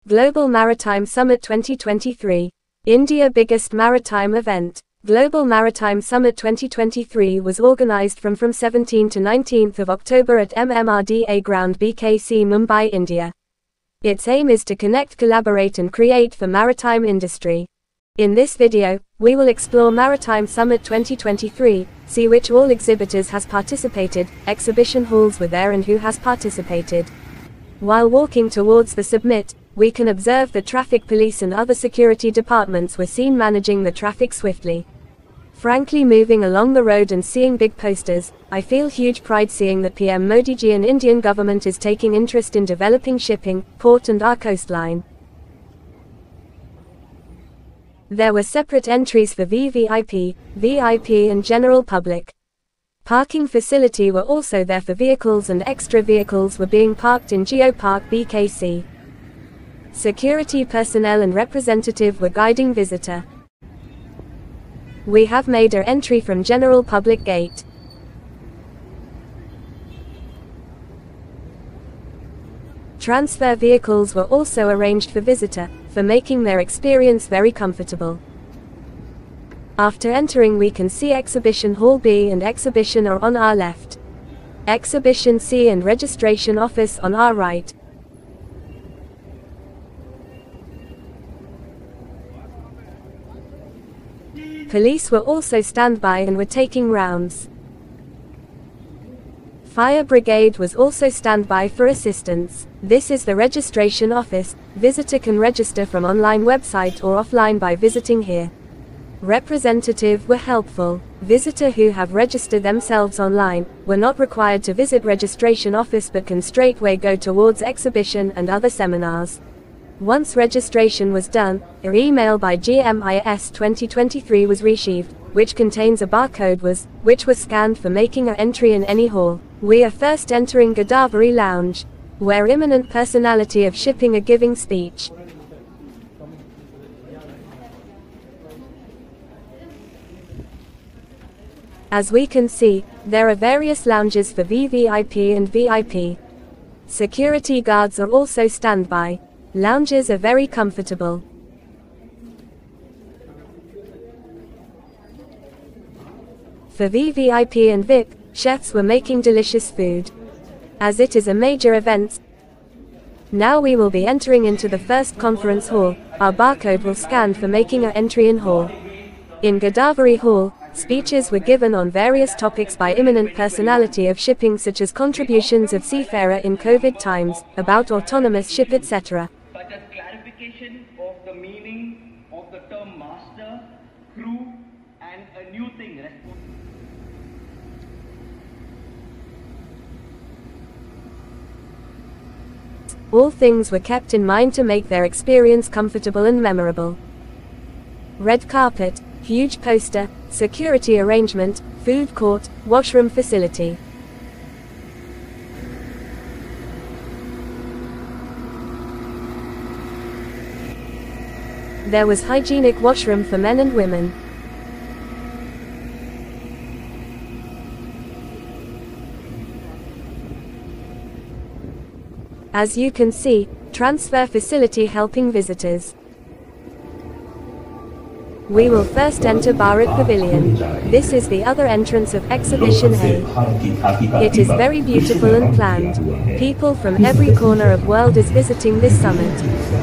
Global Maritime Summit 2023. India biggest maritime event. Global Maritime Summit 2023 was organized from 17 to 19th of October at MMRDA Ground BKC, Mumbai, India. Its aim is to connect, collaborate and create for maritime industry. In this video, we will explore Maritime Summit 2023, see which all exhibitors has participated, exhibition halls were there and who has participated. While walking towards the summit, we can observe the traffic police and other security departments were seen managing the traffic swiftly. Frankly, moving along the road and seeing big posters, I feel huge pride seeing that PM Modi ji and Indian government is taking interest in developing shipping, port and our coastline. There were separate entries for VVIP, VIP and general public. Parking facility were also there for vehicles and extra vehicles were being parked in Geo Park BKC. Security personnel and representative were guiding visitor. We have made our entry from general public gate. Transfer vehicles were also arranged for visitor, for making their experience very comfortable. After entering we can see Exhibition Hall B and Exhibition are on our left. Exhibition C and Registration Office on our right. Police were also standby and were taking rounds. Fire brigade was also standby for assistance. This is the registration office. Visitor can register from online website or offline by visiting here. Representative were helpful. Visitor who have registered themselves online were not required to visit registration office but can straightway go towards exhibition and other seminars. Once registration was done, an email by GMIS 2023 was received, which contains a barcode which was scanned for making an entry in any hall. We are first entering Godavari Lounge, where eminent personality of shipping are giving speech. As we can see, there are various lounges for VVIP and VIP. Security guards are also standby. Lounges are very comfortable. For VVIP and VIP, chefs were making delicious food. As it is a major event, now we will be entering into the first conference hall. Our barcode will scan for making an entry in hall. In Godavari Hall, speeches were given on various topics by eminent personality of shipping such as contributions of seafarer in COVID times, about autonomous ship etc. Such as clarification of the meaning of the term master, crew and a new thing. All things were kept in mind to make their experience comfortable and memorable. Red carpet, huge poster, security arrangement, food court, washroom facility. There was hygienic washroom for men and women. As you can see, transfer facility helping visitors. We will first enter Bharat Pavilion. This is the other entrance of Exhibition A. It is very beautiful and planned. People from every corner of world is visiting this summit.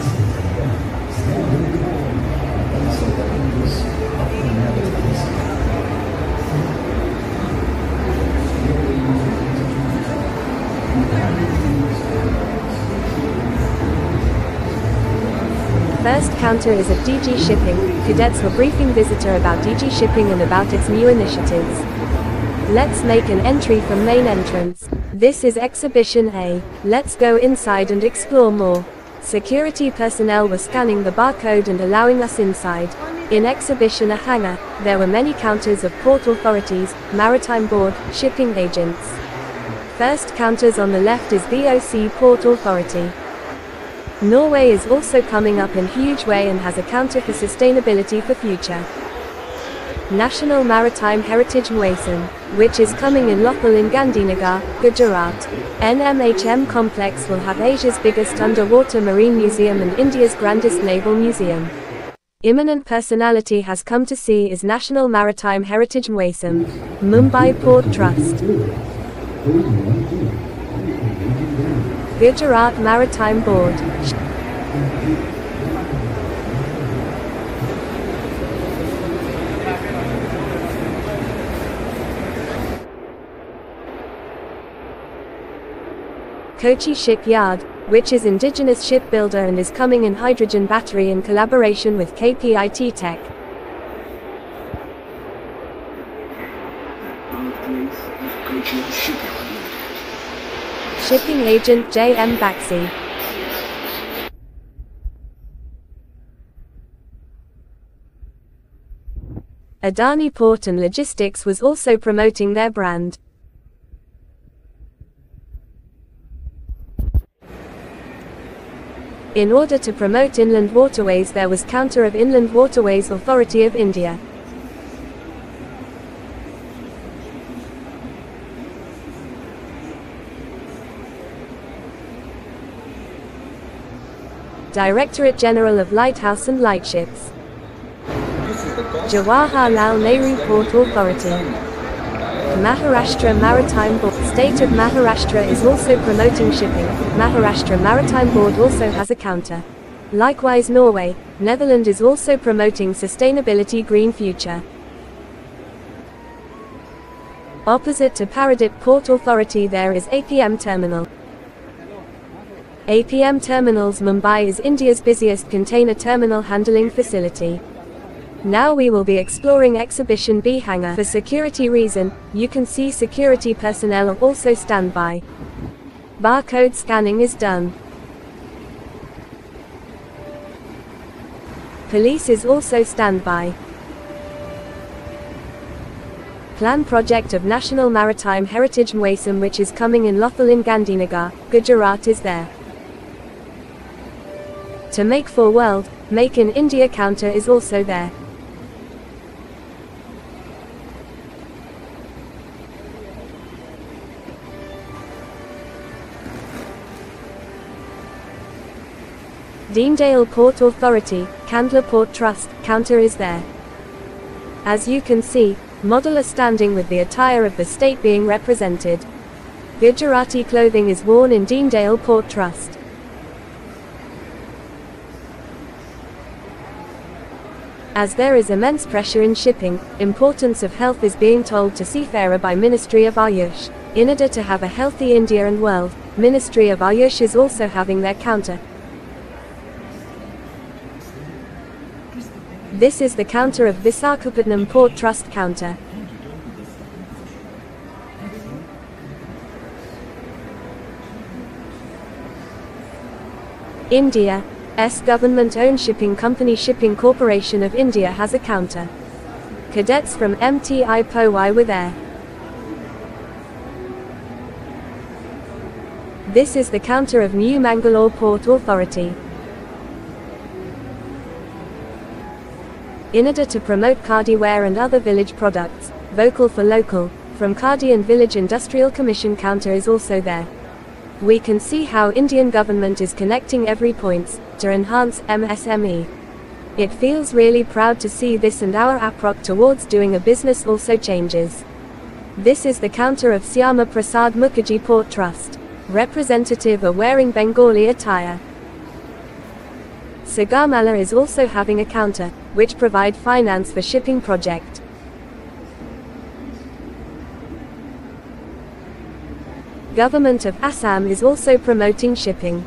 First counter is at DG Shipping. Cadets were briefing visitor about DG Shipping and about its new initiatives. Let's make an entry from main entrance. This is Exhibition A. Let's go inside and explore more. Security personnel were scanning the barcode and allowing us inside. In Exhibition A hangar, there were many counters of port authorities, maritime board, shipping agents. First counters on the left is VOC Port Authority. Norway is also coming up in huge way and has a counter for sustainability for future. National Maritime Heritagemuesam, which is coming in Lothal in Gandhinagar, Gujarat. NMHM complex will have Asia's biggest underwater marine museum and India's grandest naval museum. Imminent personality has come to see is National Maritime Heritagemuesam, Mumbai Port Trust. Gujarat Maritime Board. Kochi Shipyard, which is indigenous shipbuilder and is coming in hydrogen battery in collaboration with KPIT Tech. Shipping agent J.M. Baxi. Adani Port and Logistics was also promoting their brand. In order to promote inland waterways, there was counter of Inland Waterways Authority of India. Directorate General of Lighthouse and Lightships. Jawaharlal Nehru Port Authority. Maharashtra Maritime Board. State of Maharashtra is also promoting shipping. Maharashtra Maritime Board also has a counter. Likewise Norway, Netherlands is also promoting sustainability green future. Opposite to Paradip Port Authority there is APM Terminal. APM Terminals Mumbai is India's busiest container terminal handling facility. Now we will be exploring Exhibition B hangar. For security reason, you can see security personnel are also standby. Barcode scanning is done. Police is also standby. Plan project of National Maritime Heritagemuesam, which is coming in Lothal in Gandhinagar, Gujarat is there. To make for world, Make in India counter is also there. Deendale Port Authority, Kandla Port Trust, counter is there. As you can see, model are standing with the attire of the state being represented. Gujarati clothing is worn in Deendale Port Trust. As there is immense pressure in shipping, importance of health is being told to seafarer by Ministry of Ayush. In order to have a healthy India and world, Ministry of Ayush is also having their counter. This is the counter of Visakhapatnam Port Trust counter. India. Government-owned shipping company Shipping Corporation of India has a counter. Cadets from MTI Powai were there. This is the counter of New Mangalore Port Authority. In order to promote Khadi wear and other village products, Vocal for Local, from Khadi and Village Industrial Commission counter is also there. We can see how Indian government is connecting every points to enhance MSME. It feels really proud to see this, and our approach towards doing a business also changes. This is the counter of Syama Prasad Mukherjee Port Trust. Representative are wearing Bengali attire. Sagamala is also having a counter, which provide finance for shipping project. Government of Assam is also promoting shipping.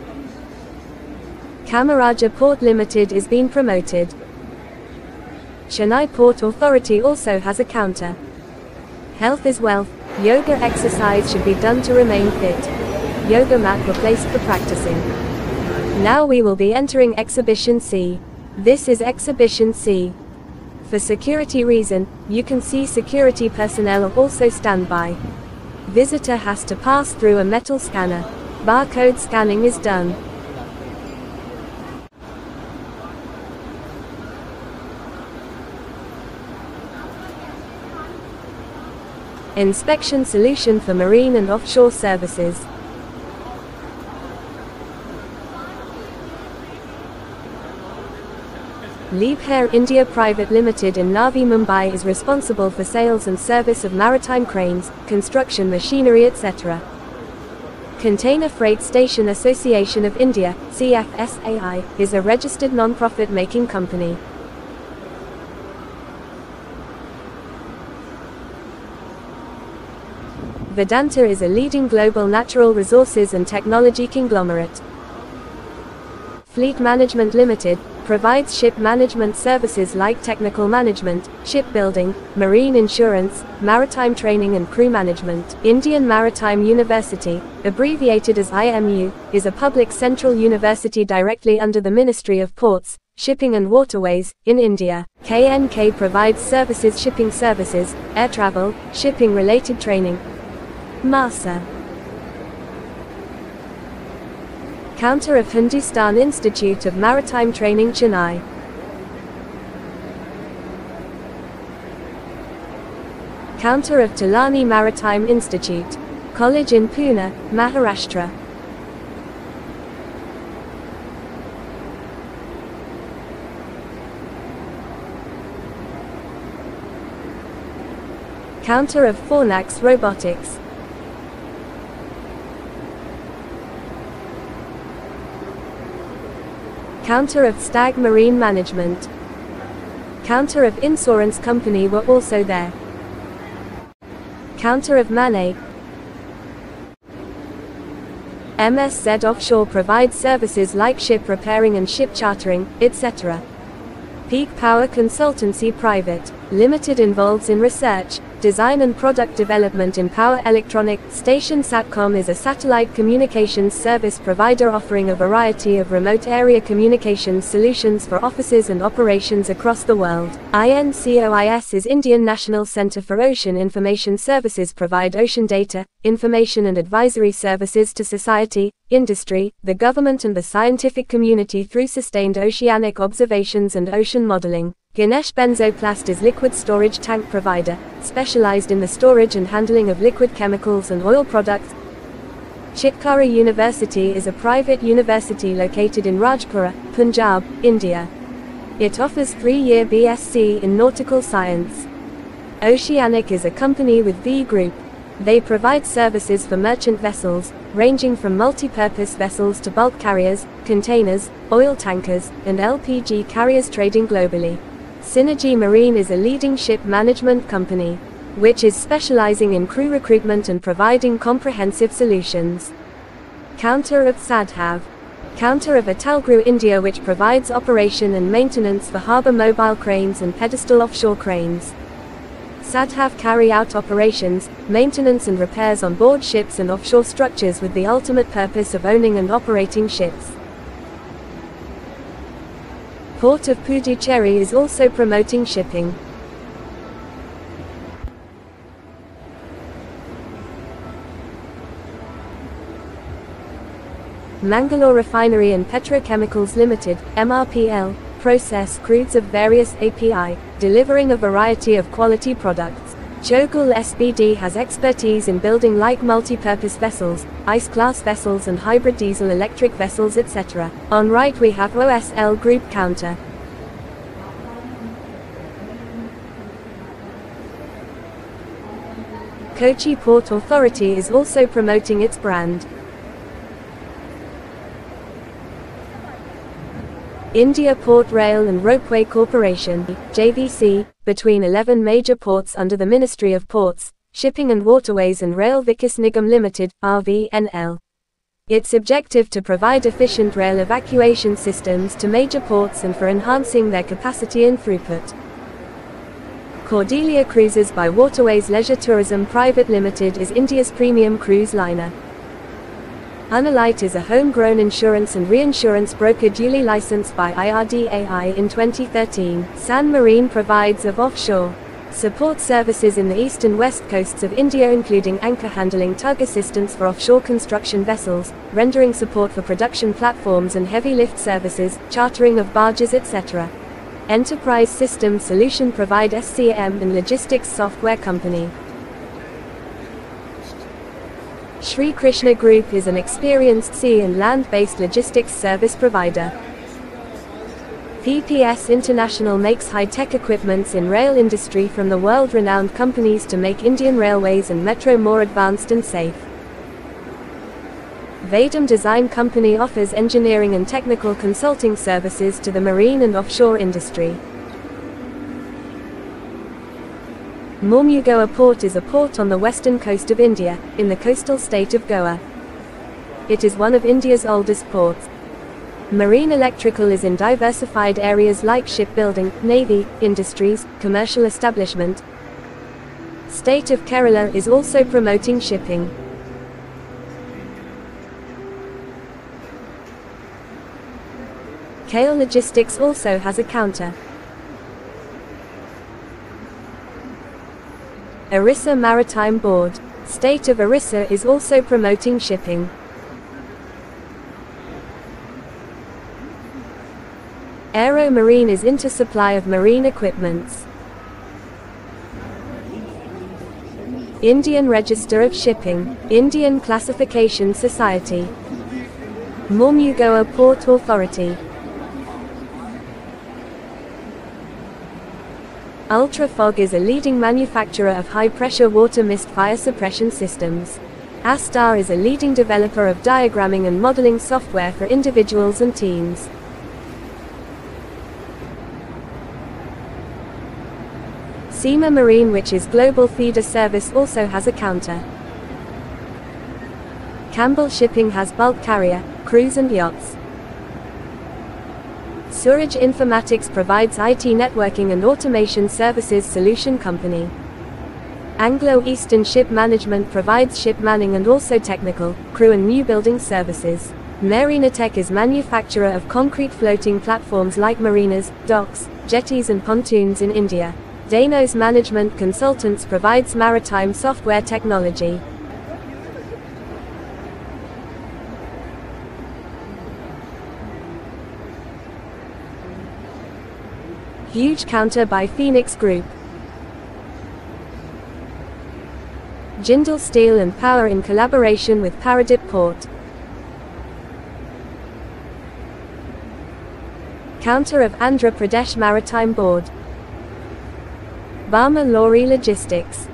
Kamaraja Port Limited is being promoted. Chennai Port Authority also has a counter. Health is wealth. Yoga exercise should be done to remain fit. Yoga mat replaced for practicing. Now we will be entering Exhibition C. This is Exhibition C. For security reason, you can see security personnel are also standby. Visitor has to pass through a metal scanner. Barcode scanning is done. Inspection solution for marine and offshore services. Seafarer India Private Limited in Navi Mumbai is responsible for sales and service of maritime cranes, construction machinery etc. Container Freight Station Association of India, CFSAI, is a registered non-profit making company. Vedanta is a leading global natural resources and technology conglomerate. Fleet Management Limited provides ship management services like technical management, shipbuilding, marine insurance, maritime training and crew management. Indian Maritime University, abbreviated as IMU, is a public central university directly under the Ministry of Ports, Shipping and Waterways, in India. KNK provides services, shipping services, air travel, shipping-related training. MASA. Counter of Hindustan Institute of Maritime Training, Chennai. Counter of Tilani Maritime Institute, College in Pune, Maharashtra. Counter of Fornax Robotics. Counter of Stag Marine Management. Counter of Insurance Company were also there. Counter of Mane. MSZ Offshore provides services like ship repairing and ship chartering, etc. Peak Power Consultancy Private Limited involves in research, design and product development in power electronic. Station Satcom is a satellite communications service provider offering a variety of remote area communications solutions for offices and operations across the world. INCOIS is Indian National Centre for Ocean Information Services, provide ocean data, information and advisory services to society, industry, the government and the scientific community through sustained oceanic observations and ocean modelling. Ganesh Benzoplast is liquid storage tank provider, specialized in the storage and handling of liquid chemicals and oil products. Chitkara University is a private university located in Rajpura, Punjab, India. It offers 3-year BSc in nautical science. Oceanic is a company with V Group. They provide services for merchant vessels, ranging from multi-purpose vessels to bulk carriers, containers, oil tankers, and LPG carriers trading globally. Synergy Marine is a leading ship management company, which is specializing in crew recruitment and providing comprehensive solutions. Counter of Sadhav. Counter of Atalgru India, which provides operation and maintenance for harbor mobile cranes and pedestal offshore cranes. Sadhav carry out operations, maintenance and repairs on board ships and offshore structures with the ultimate purpose of owning and operating ships. Port of Puducherry is also promoting shipping. Mangalore Refinery and Petrochemicals Limited, MRPL, process crudes of various API, delivering a variety of quality products. Jogul SBD has expertise in building like multi-purpose vessels, ice-class vessels and hybrid diesel-electric vessels etc. On right we have OSL Group Counter. Kochi Port Authority is also promoting its brand. India Port Rail and Ropeway Corporation, JVC, between 11 major ports under the Ministry of Ports, Shipping and Waterways and Rail Vikas Nigam Limited, RVNL. Its objective to provide efficient rail evacuation systems to major ports and for enhancing their capacity and throughput. Cordelia Cruises by Waterways Leisure Tourism Private Limited is India's premium cruise liner. Unalite is a homegrown insurance and reinsurance broker duly licensed by IRDAI in 2013. San Marine provides of offshore support services in the east and west coasts of India, including anchor handling, tug assistance for offshore construction vessels, rendering support for production platforms and heavy lift services, chartering of barges etc. Enterprise Systems Solution provide SCM and logistics software company. Shri Krishna Group is an experienced sea and land-based logistics service provider. PPS International makes high-tech equipments in rail industry from the world-renowned companies to make Indian railways and metro more advanced and safe. Vedam Design Company offers engineering and technical consulting services to the marine and offshore industry. Mormugoa Port is a port on the western coast of India, in the coastal state of Goa. It is one of India's oldest ports. Marine electrical is in diversified areas like shipbuilding, navy, industries, commercial establishment. State of Kerala is also promoting shipping. KL Logistics also has a counter. Orissa Maritime Board. State of Orissa is also promoting shipping. Aero Marine is into supply of marine equipments. Indian Register of Shipping. Indian Classification Society. Mormugoa Port Authority. Ultrafog is a leading manufacturer of high-pressure water mist fire suppression systems. Astar is a leading developer of diagramming and modeling software for individuals and teams. Seema Marine, which is global feeder service, also has a counter. Campbell Shipping has bulk carrier, cruise and yachts. Suraj Informatics provides IT networking and automation services solution company. Anglo-Eastern Ship Management provides ship manning and also technical, crew and new building services. Marinatech is manufacturer of concrete floating platforms like marinas, docks, jetties and pontoons in India. Danos Management Consultants provides maritime software technology. Huge counter by Phoenix Group. Jindal Steel and Power in collaboration with Paradip Port. Counter of Andhra Pradesh Maritime Board. Barma Lorry Logistics.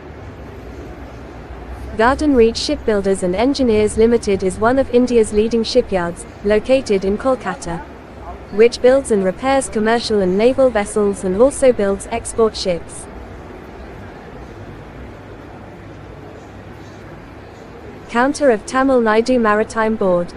Garden Reach Shipbuilders and Engineers Limited is one of India's leading shipyards, located in Kolkata, which builds and repairs commercial and naval vessels and also builds export ships. Counter of Tamil Nadu Maritime Board.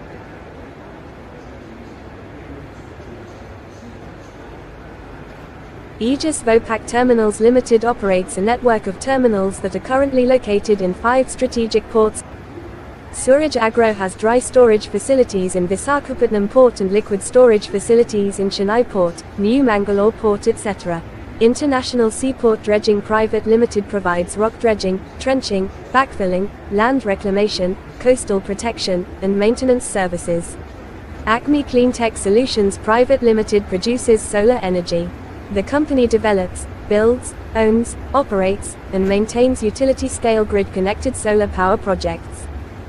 Aegis Vopak Terminals Limited operates a network of terminals that are currently located in 5 strategic ports. Suraj Agro has dry storage facilities in Visakhapatnam Port and liquid storage facilities in Chennai Port, New Mangalore Port, etc. International Seaport Dredging Private Limited provides rock dredging, trenching, backfilling, land reclamation, coastal protection, and maintenance services. Acme Cleantech Solutions Private Limited produces solar energy. The company develops, builds, owns, operates, and maintains utility-scale grid-connected solar power projects.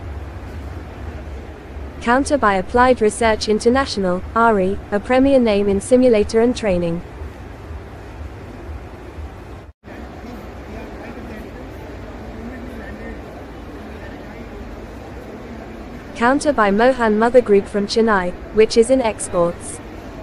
Counter by Applied Research International, ARI, a premier name in simulator and training. Counter by Mohan Mother Group from Chennai, which is in exports.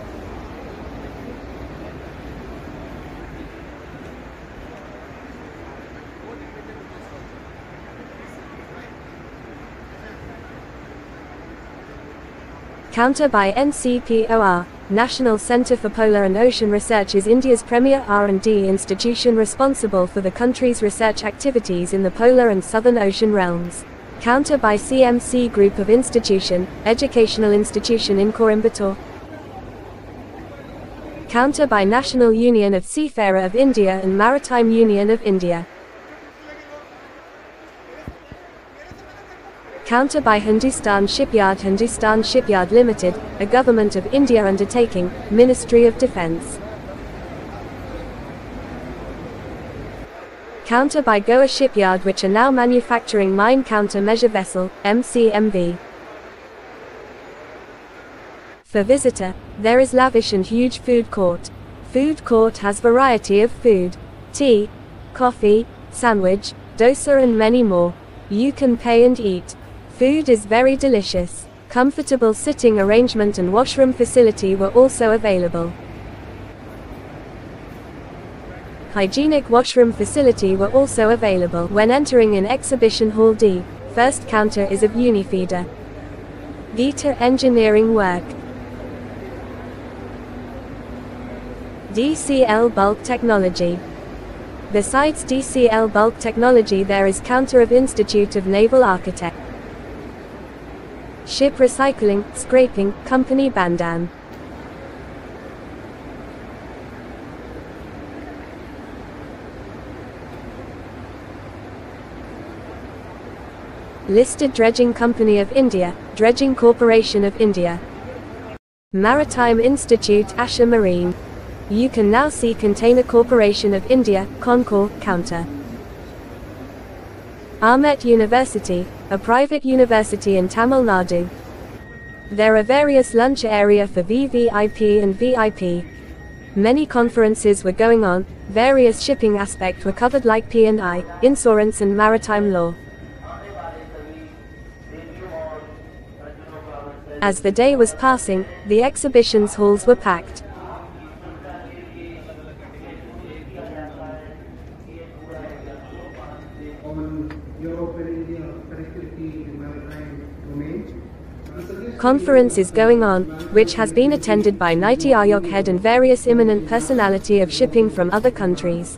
Counter by NCPOR, National Centre for Polar and Ocean Research is India's premier R&D institution responsible for the country's research activities in the polar and southern ocean realms. Counter by CMC Group of Institution, Educational Institution in Coimbatore. Counter by National Union of Seafarer of India and Maritime Union of India. Counter by Hindustan Shipyard Limited, a Government of India undertaking, Ministry of Defence. Counter by Goa Shipyard, which are now manufacturing Mine Counter Measure Vessel, MCMV. For visitor, there is lavish and huge food court. Food court has variety of food, tea, coffee, sandwich, dosa and many more. You can pay and eat. Food is very delicious. Comfortable sitting arrangement and washroom facility were also available. Hygienic washroom facility were also available. When entering in Exhibition Hall D, first counter is of Unifeeder. Gita Engineering Work. DCL Bulk Technology. Besides DCL Bulk Technology, there is counter of Institute of Naval Architect. Ship Recycling, Scraping, Company Bandan. Listed Dredging Company of India, Dredging Corporation of India. Maritime Institute, Asha Marine. You can now see Container Corporation of India, Concor, counter. Ahmet University, a private university in Tamil Nadu. There are various lunch area for VVIP and VIP. Many conferences were going on, various shipping aspects were covered like P&I, insurance and maritime law. As the day was passing, the exhibitions halls were packed. Conference is going on, which has been attended by Niti Aayog head and various eminent personality of shipping from other countries.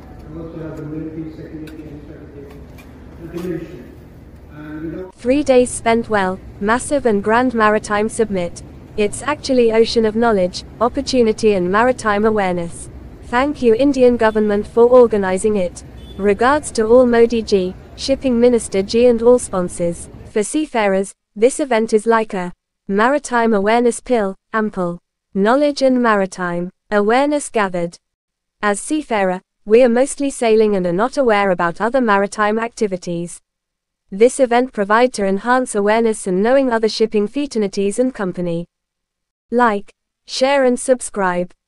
3 days spent well, massive and grand maritime summit. It's actually ocean of knowledge, opportunity and maritime awareness. Thank you Indian government for organizing it. Regards to all Modi ji, Shipping Minister ji and all sponsors. For seafarers, this event is like a maritime awareness pill, ample knowledge and maritime awareness gathered. As seafarer, we are mostly sailing and are not aware about other maritime activities. This event provides to enhance awareness and knowing other shipping fraternities and company. Like, share and subscribe.